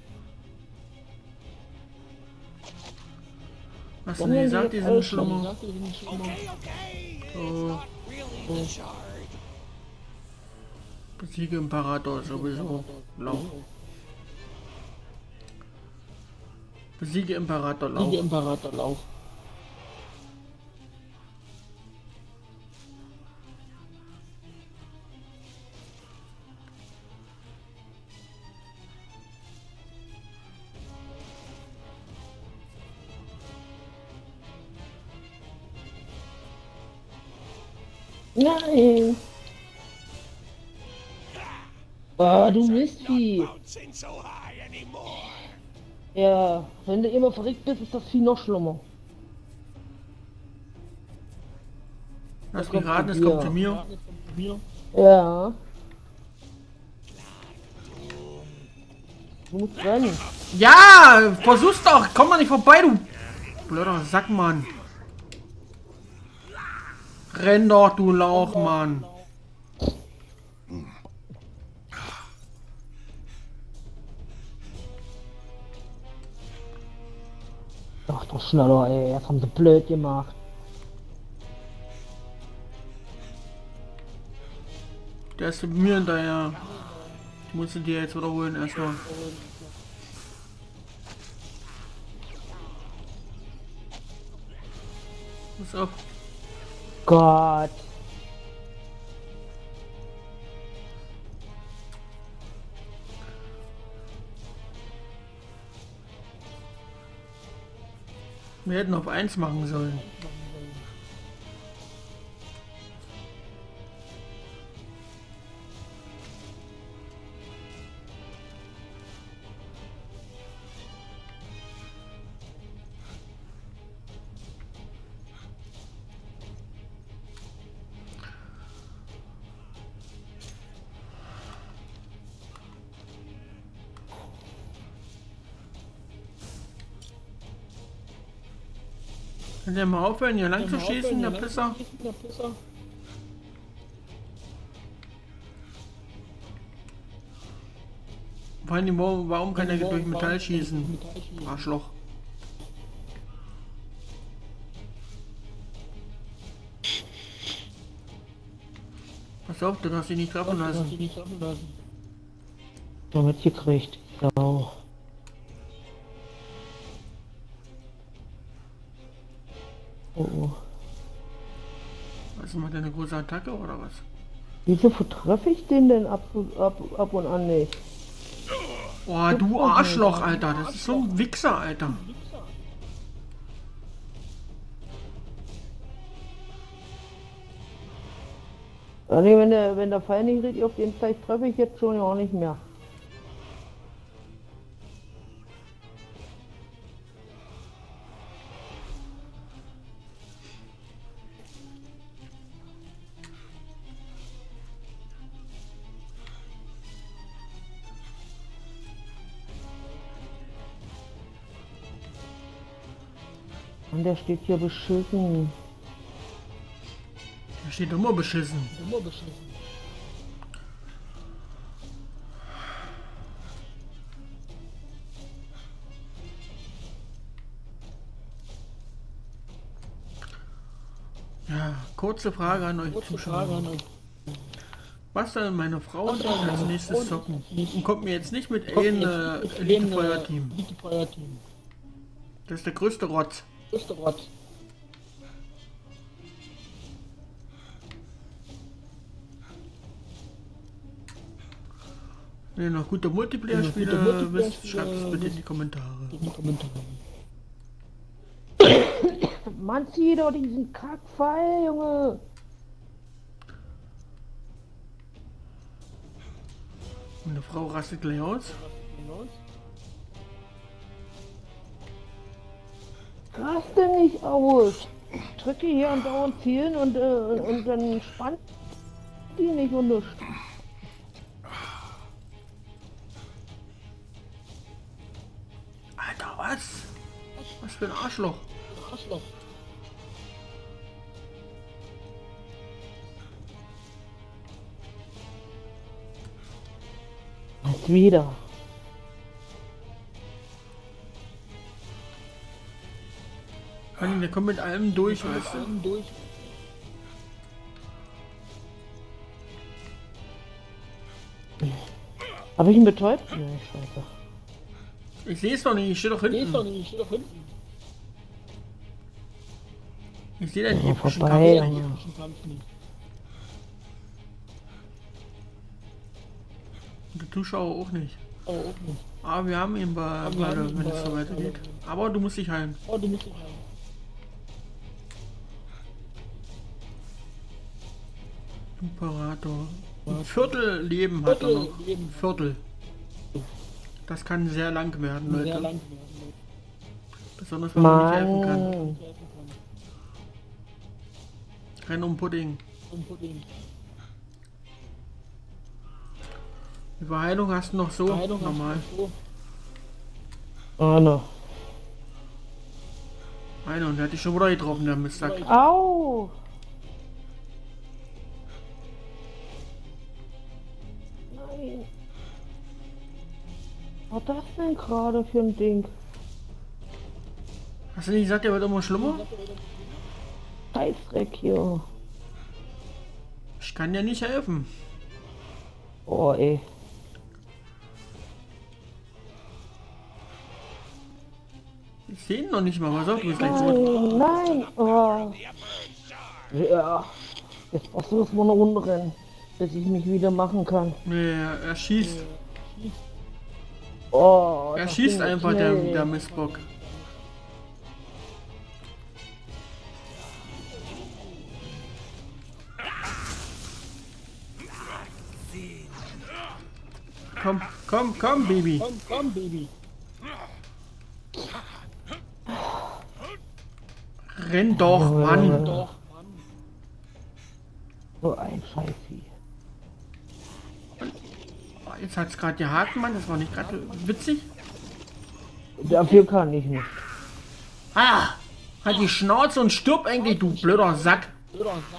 Speaker 1: Hast du nicht gesagt, die sind
Speaker 6: Ich
Speaker 1: schlimmer?
Speaker 6: sagte, die sind schlimmer.
Speaker 4: Okay, okay, it's
Speaker 1: Oh.
Speaker 4: not really the shard.
Speaker 1: Besiege Imperator sowieso. Lauch. Besiege Imperator
Speaker 6: Die
Speaker 1: Lauch.
Speaker 6: Imperator Lauch.
Speaker 2: Nein. Ah, du Mistvieh.
Speaker 4: Bouncing so high anymore.
Speaker 2: Ja, wenn du immer verrückt bist, ist das Vieh noch schlimmer.
Speaker 1: Lass
Speaker 2: kommt
Speaker 1: mich raten,
Speaker 2: zu
Speaker 1: es
Speaker 2: dir.
Speaker 1: kommt zu mir.
Speaker 6: Ja, jetzt kommt zu mir.
Speaker 2: Ja. Du musst rennen.
Speaker 1: Ja, versuch's doch. Komm mal nicht vorbei, du blöder Sackmann. Renn doch, du Lauch, Mann.
Speaker 2: Ach doch schneller, ey. Das haben sie blöd gemacht.
Speaker 1: Der ist mit mir hinterher. Ich muss dir jetzt wiederholen erstmal. Pass auf.
Speaker 2: Gott.
Speaker 1: Wir hätten auf eins machen sollen. Könnt ihr mal aufhören, hier lang zu schießen, der Pisser? Vor allem, warum, warum kann er durch Metall schießen? Arschloch. Pass auf, du darfst dich nicht treffen lassen.
Speaker 2: Damit gekriegt. Genau. Oh, oh.
Speaker 1: Was macht der, eine große Attacke oder was?
Speaker 2: Wieso treffe ich den denn ab, ab, ab und an nicht?
Speaker 1: Oh, du Arschloch, Alter. Das ist so ein Wichser, Alter.
Speaker 2: Ja, nee, wenn der, wenn der Pfeil nicht richtig auf den zeigt, treffe ich jetzt schon ja auch nicht mehr. Und der steht hier beschissen.
Speaker 1: Der steht immer beschissen.
Speaker 6: Immer beschissen.
Speaker 1: Ja, kurze Frage an euch
Speaker 6: Kurze Frage an
Speaker 1: Zuschauer.
Speaker 6: euch.
Speaker 1: Was soll meine Frau
Speaker 6: Was soll
Speaker 1: als
Speaker 6: meine
Speaker 1: nächstes
Speaker 6: Frau
Speaker 1: zocken?
Speaker 6: als nächstes
Speaker 1: Und kommt mir jetzt nicht mit
Speaker 6: Kommt
Speaker 1: einem
Speaker 6: jetzt
Speaker 1: äh,
Speaker 6: mit
Speaker 1: Elite
Speaker 6: dem, äh,
Speaker 1: Feuerteam.
Speaker 6: Elite Feuerteam.
Speaker 1: Das ist der größte Rotz.
Speaker 6: Größte Rotz.
Speaker 1: Wenn ihr noch gute Multiplayer-Spiele
Speaker 6: Ja, gute Multiplayer
Speaker 1: wisst, schreibt es bitte in die Kommentare.
Speaker 6: In die Kommentare.
Speaker 2: Mann, zieh doch diesen Kackpfeil, Junge!
Speaker 1: Meine Frau rastet gleich aus.
Speaker 2: Raste nicht aus! Ich drücke hier und dauernd zielen und, äh, und dann spannt die nicht und nichts.
Speaker 1: Alter, was? Was für ein Arschloch.
Speaker 6: Arschloch.
Speaker 2: Jetzt wieder.
Speaker 1: Mann, der kommt mit allem durch, weißt du?
Speaker 6: Einen durch.
Speaker 2: Habe ich ihn betäubt? Nee, scheiße.
Speaker 1: Ich sehe es doch nicht, ich stehe doch
Speaker 6: Nee, ist doch
Speaker 1: hinten.
Speaker 6: nicht, ich stehe doch hinten.
Speaker 1: Ich sehe deinen
Speaker 2: Ja,
Speaker 1: epischen
Speaker 2: vorbei,
Speaker 1: Kampf.
Speaker 2: Junge.
Speaker 6: Ich kann es nicht.
Speaker 1: Und die Zuschauer auch nicht.
Speaker 6: Oh, auch nicht.
Speaker 1: Aber wir haben ihn bei,
Speaker 6: Aber wir
Speaker 1: bei
Speaker 6: haben ihn
Speaker 1: wenn es
Speaker 6: bei-
Speaker 1: so weitergeht. Aber du musst dich heilen.
Speaker 6: Oh, du musst dich heilen.
Speaker 1: Imperator. Ein Viertel Leben hat er noch.
Speaker 6: Viertel Leben.
Speaker 1: Viertel. Das kann sehr lang werden, Leute.
Speaker 6: Sehr lang werden.
Speaker 1: Besonders wenn man nicht helfen kann.
Speaker 2: Mann.
Speaker 6: Helfen kann.
Speaker 1: Renn um Pudding.
Speaker 6: Und Pudding.
Speaker 1: Die Verheilung hast du noch so
Speaker 6: Heilung hast du
Speaker 1: normal.
Speaker 6: so.
Speaker 2: Oh, no.
Speaker 1: Einer und der hat dich schon wieder getroffen, der Mistsack.
Speaker 2: Au! Nein. Was ist das denn gerade für ein Ding?
Speaker 1: Hast du nicht gesagt, der wird immer schlimmer?
Speaker 2: Scheißdreck hier.
Speaker 1: Ich kann dir nicht helfen.
Speaker 2: Oh, ey.
Speaker 1: Ich sehe ihn noch nicht mal. Was auf, du bist gleich tot.
Speaker 2: Nein, nein. Oh. Ja. Jetzt brauchst du erstmal eine Runde rennen, bis ich mich wieder machen kann.
Speaker 1: Nee, er, er schießt.
Speaker 2: Oh,
Speaker 1: Er
Speaker 2: das
Speaker 1: schießt
Speaker 2: ging
Speaker 1: einfach, der,
Speaker 2: schnell.
Speaker 1: der Mistbock. Komm, komm, komm, Baby.
Speaker 6: Komm, komm, Baby.
Speaker 1: Renn doch, Mann.
Speaker 6: Doch, Mann.
Speaker 2: So ein Scheißvieh.
Speaker 1: Oh, jetzt hat's gerade gehakt, Mann. Das war nicht gerade witzig.
Speaker 2: Dafür kann ich nicht.
Speaker 1: Ah! Halt die Schnauze und stirb eigentlich, du blöder Sack.
Speaker 6: Blöder Sack.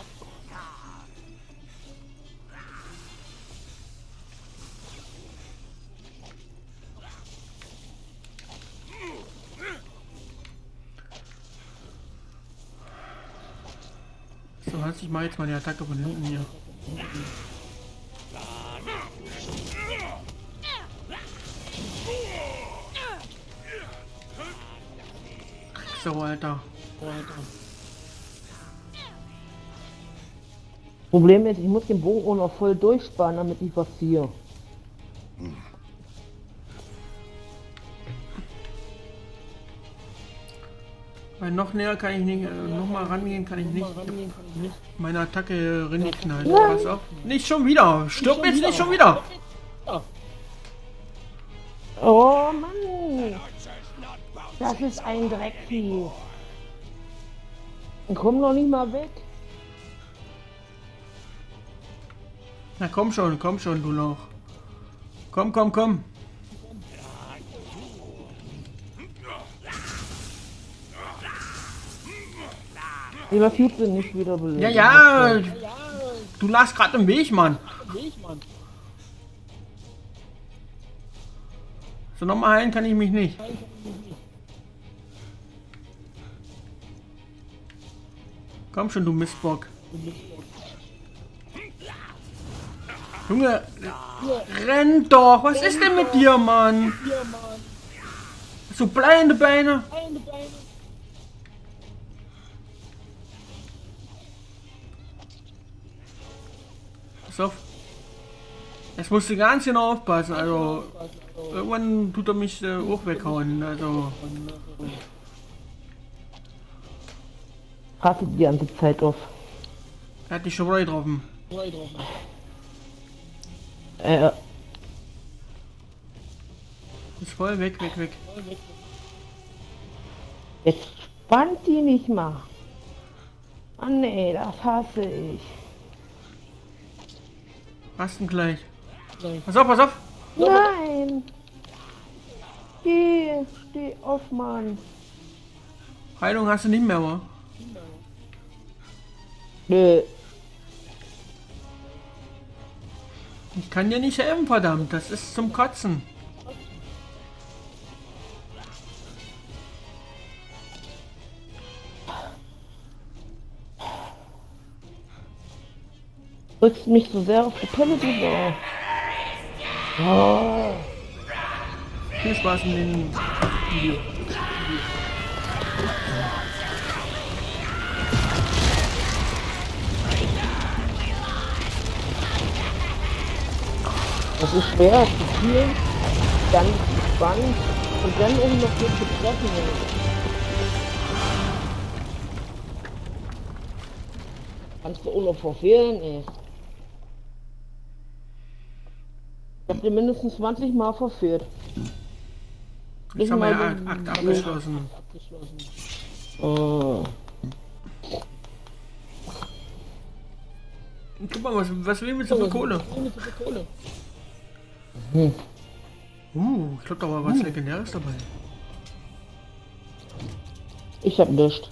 Speaker 1: So, heißt, ich mache jetzt mal die Attacke von hinten hier. So, Alter.
Speaker 2: Problem ist, ich muss den Bogen auch noch voll durchsparen, damit ich was ziehe.
Speaker 1: Weil noch näher kann ich nicht, äh, noch mal rangehen kann ich nicht. Meine Attacke reingeknallt. Pass auf. Nicht schon wieder. Stirb jetzt nicht schon wieder.
Speaker 2: Oh Mann! Das ist ein Dreckvieh. Ich komm noch nicht mal weg.
Speaker 1: Na komm schon, komm schon, du noch. Komm, komm, komm.
Speaker 2: Die Lafitte sind nicht wieder belegt.
Speaker 1: Ja, ja. Du lagst gerade im Weg, Mann.
Speaker 6: Weg, Mann.
Speaker 1: So, nochmal heilen kann ich mich nicht. Komm schon, du Mistbock. Junge, renn doch. Was ist denn mit dir, Mann? Hast du bleibende Beine? Pass auf. Jetzt musst du ganz genau aufpassen. Also, irgendwann tut er mich äh, auch weghauen. Also,
Speaker 2: Rastet die ganze Zeit auf.
Speaker 1: er hat dich schon wieder getroffen.
Speaker 2: Äh,
Speaker 1: Ist voll weg, weg, weg.
Speaker 2: jetzt spannt die nicht mal. Ah nee, das hasse ich.
Speaker 1: Rasten gleich. Pass auf, pass auf.
Speaker 2: Nein! Geh, steh auf, Mann.
Speaker 1: Heilung hast du nicht mehr, wa?
Speaker 2: Nö.
Speaker 1: Ich kann dir nicht helfen, verdammt. Das ist zum Kotzen.
Speaker 2: Drückst mich so sehr auf die Pelle, du Sau. Oh.
Speaker 1: Viel Spaß in dem Video.
Speaker 2: Das ist schwer zu spielen, dann spannend und dann auch noch hier zu treffen. Kannst du auch noch verfehlen, ey. Ich hab den mindestens zwanzig Mal verfehlt.
Speaker 1: Jetzt haben wir ja
Speaker 2: mal
Speaker 1: Akt,
Speaker 2: den-
Speaker 1: Akt abgeschlossen.
Speaker 2: Oh.
Speaker 1: Guck mal, was, was will mit so viel Kohle?
Speaker 2: Hm.
Speaker 1: Uh, ich glaube, da war was Legendäres dabei.
Speaker 2: Ich hab nichts.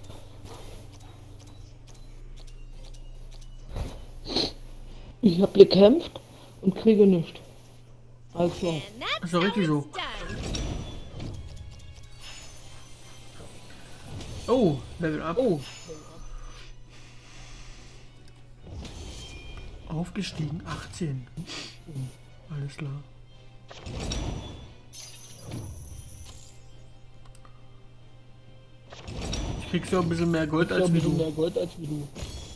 Speaker 2: Ich hab gekämpft und kriege nichts. Also,
Speaker 3: And that's
Speaker 1: Ist doch richtig
Speaker 3: how
Speaker 1: so.
Speaker 3: it's done.
Speaker 1: Oh, Level Up. Oh. Aufgestiegen, achtzehn. Alles klar. Ich kriegst ja ein bisschen mehr Gold als wie du.
Speaker 6: mehr Gold als wie du.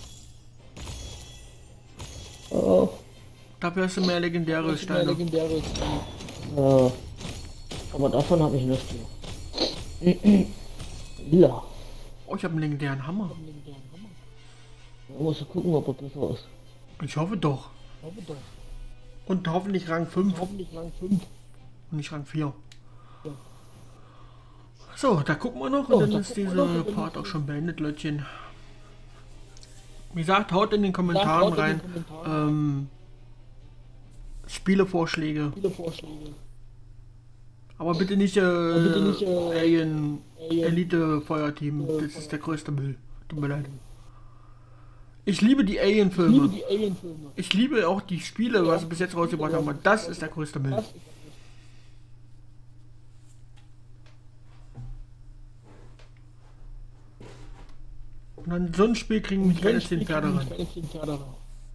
Speaker 2: oh,
Speaker 1: Dafür hast du mehr legendäre Steine.
Speaker 6: legendäre
Speaker 2: ja. Aber davon habe ich nichts mehr. Ja,
Speaker 1: Oh, ich habe einen legendären Hammer.
Speaker 2: da musst du gucken, ob er besser ist.
Speaker 1: Ich hoffe doch.
Speaker 6: Hoffe doch.
Speaker 1: Und hoffentlich Rang fünf
Speaker 6: Hoffentlich Rang fünf.
Speaker 1: und nicht Rang vier.
Speaker 6: Ja.
Speaker 1: So, da gucken wir noch
Speaker 6: So,
Speaker 1: und dann
Speaker 6: da
Speaker 1: ist
Speaker 6: gucken wir noch
Speaker 1: dieser
Speaker 6: und dann
Speaker 1: Part
Speaker 6: ist
Speaker 1: auch schon beendet, Leutchen. Wie gesagt, haut in den Kommentaren
Speaker 6: haut in den
Speaker 1: rein.
Speaker 6: Kommentaren
Speaker 1: Ähm, Spielevorschläge.
Speaker 6: Viele Vorschläge.
Speaker 1: Aber bitte nicht, äh,
Speaker 6: bitte nicht, äh,
Speaker 1: Alien
Speaker 6: Alien-
Speaker 1: Elite Feuerteam.
Speaker 6: Äh,
Speaker 1: Das ist der größte Müll. Tut mir leid. Ich liebe die
Speaker 6: Ich liebe
Speaker 1: Alien-Filme.
Speaker 6: die Alien-Filme.
Speaker 1: Ich liebe auch die Spiele, was sie bis jetzt rausgebracht haben. Aber das ist der größte Müll.
Speaker 6: Das ist
Speaker 1: Und an so ein Spiel kriegen mich keine zehn Pferde ran.
Speaker 6: Keine zehn Pferde ran.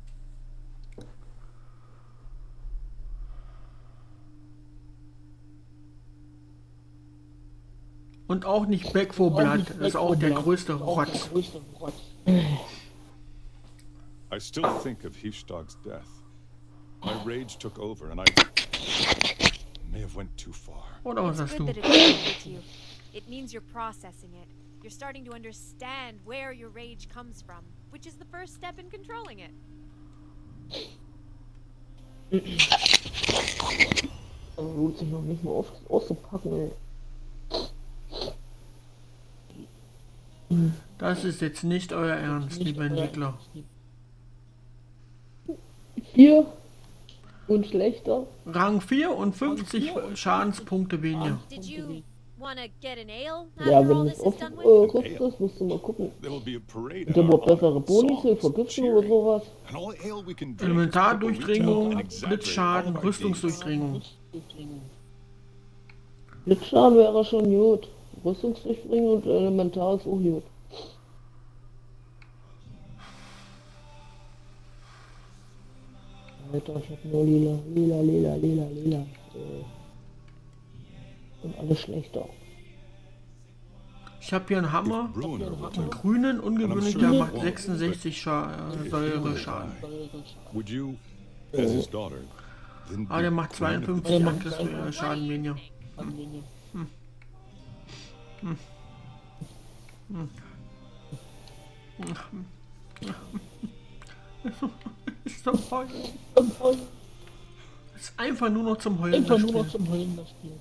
Speaker 1: Und auch nicht Back for
Speaker 6: Auch
Speaker 1: Blood.
Speaker 6: nicht
Speaker 1: Das ist
Speaker 6: Back
Speaker 1: auch
Speaker 6: for
Speaker 1: der
Speaker 6: Blood.
Speaker 1: größte
Speaker 6: Das ist auch
Speaker 1: Rotz.
Speaker 6: Der größte Rotz.
Speaker 7: I still think of Hifstad's death. My rage took over and I may have went too far.
Speaker 1: Oder was
Speaker 3: It's
Speaker 1: sagst
Speaker 3: good
Speaker 1: du?
Speaker 3: that it's available to you. It means you're processing it. You're starting to understand where your rage comes from, which is the first step in controlling it.
Speaker 2: Also lohnt sich noch nicht mal aus, auszupacken, ey.
Speaker 1: Das ist jetzt nicht euer Ernst,
Speaker 6: Nicht
Speaker 1: liebe
Speaker 6: euer
Speaker 1: Entwickler.
Speaker 2: Vier und schlechter.
Speaker 1: Rang vier und fünfzig Schadenspunkte weniger.
Speaker 3: Did you want to get an ale
Speaker 2: Ja,
Speaker 3: after all
Speaker 2: wenn
Speaker 3: this
Speaker 2: es
Speaker 3: is
Speaker 2: auf
Speaker 3: done
Speaker 2: äh,
Speaker 3: with?
Speaker 2: Rüst ist, musst du mal gucken.
Speaker 7: There will be a parade
Speaker 2: Gibt es
Speaker 7: in
Speaker 2: überhaupt
Speaker 7: our
Speaker 2: bessere
Speaker 7: honor.
Speaker 2: Bonisse,
Speaker 7: Songs,
Speaker 2: Vergiftung oder
Speaker 7: cheering,
Speaker 2: sowas?
Speaker 7: and all ale we can drink is
Speaker 1: Elementardurchdringung,
Speaker 7: and exaggerate
Speaker 1: Blitzschaden,
Speaker 7: all of our
Speaker 1: Rüstungsdurchdringung.
Speaker 2: Blitzschaden wäre schon gut. Rüstungsdurchdringung und Elementar ist auch gut. Alter, ich hab nur lila, lila, lila, lila, lila. Äh. Und alles schlechter.
Speaker 1: Ich habe hier einen Hammer,
Speaker 7: If Bruenor were
Speaker 1: einen
Speaker 7: to-
Speaker 1: grünen, ungewöhnlich, der
Speaker 7: sure
Speaker 1: macht
Speaker 7: you won't,
Speaker 1: sechsundsechzig Scha äh, Säure Schaden.
Speaker 7: Would you, as his daughter, then
Speaker 1: Ah, der
Speaker 7: be
Speaker 1: macht
Speaker 7: proud of
Speaker 1: zweiundfünfzig
Speaker 6: Der macht
Speaker 1: Angriff äh, Schaden weniger. Ist doch heulen. Ist einfach nur noch zum Heulen.
Speaker 6: Einfach
Speaker 1: das
Speaker 6: nur noch
Speaker 1: Spiel.
Speaker 6: zum Heulen das Spiel.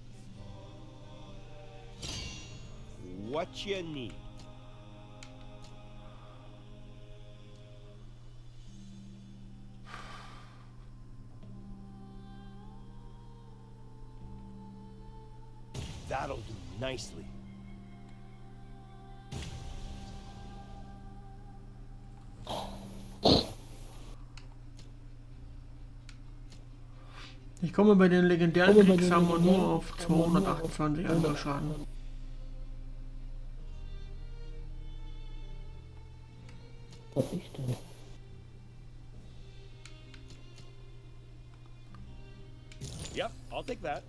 Speaker 4: What you need. That'll do nicely.
Speaker 1: Ich komme bei den legendären
Speaker 6: Komme bei den
Speaker 1: Kriegshammer nur
Speaker 6: legendären
Speaker 1: auf
Speaker 6: Kriegshammer nur auf
Speaker 1: zweihundertachtundzwanzig Angriffsschaden.
Speaker 2: Was ich denn?
Speaker 4: Yep, I'll take that.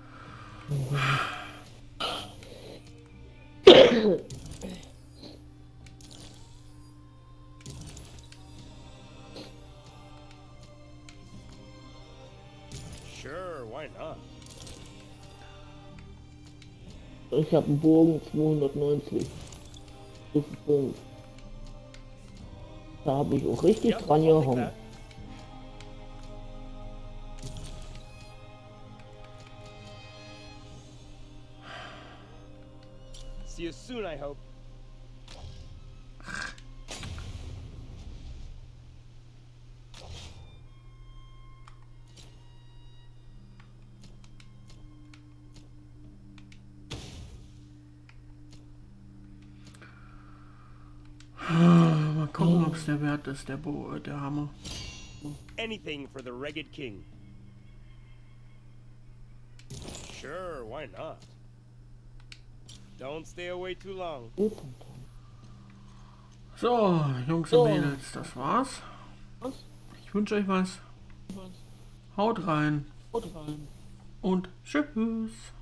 Speaker 4: Sure, why not?
Speaker 2: Ich habe einen Bogen zweihundertneunzig. Stufe fünf. Da habe ich auch richtig
Speaker 4: Yep,
Speaker 2: dran
Speaker 4: I'll take
Speaker 2: gehauen.
Speaker 4: that. See you soon, I hope.
Speaker 1: Mal gucken, ob es der Wert ist, der, Bo äh, der Hammer.
Speaker 4: Anything for the Ragged King. Sure, why not? Don't stay away too long.
Speaker 1: So, Jungs
Speaker 6: So.
Speaker 1: und Mädels, das war's.
Speaker 6: Was?
Speaker 1: Ich wünsche euch was. Haut rein
Speaker 6: Haut rein.
Speaker 1: und tschüss.